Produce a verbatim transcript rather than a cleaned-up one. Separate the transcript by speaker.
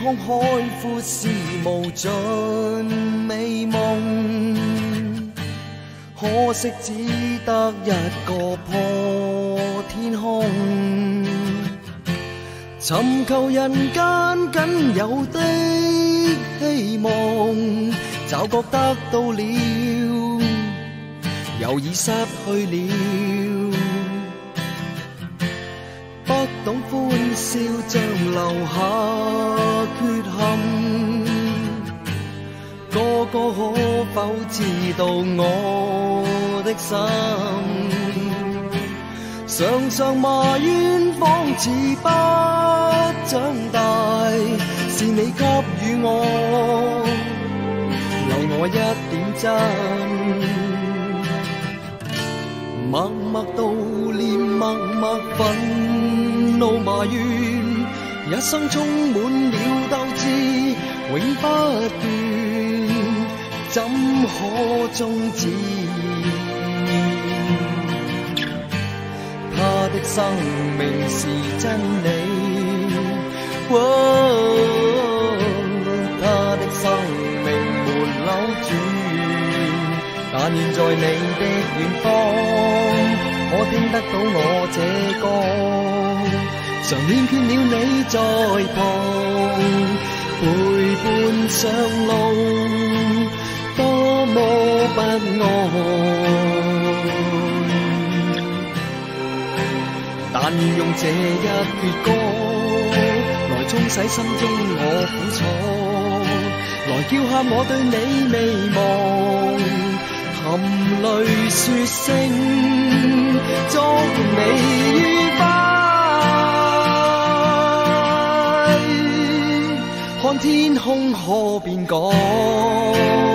Speaker 1: 空海闊是無盡美夢，可惜只得一個破天空。尋求人間僅有的希望，驟覺得到了，又已失去了。不懂歡笑像留下缺陷，個個可否知道我的心？常常埋怨方似不長大，是你給予我，留我一點真。默默悼念，默默憤怒埋怨，一生充滿了鬥志，永不斷，怎可終止？他的生命是真理，哦，他的生命沒扭轉，但願在你的遠方，可聽得到我這歌，常欠缺了你在旁，陪伴上路，多麼不安。但願用這一闕歌，來沖洗心中我苦楚，來叫喊我對你未忘，含淚說聲祝你愉快。看天空可變改。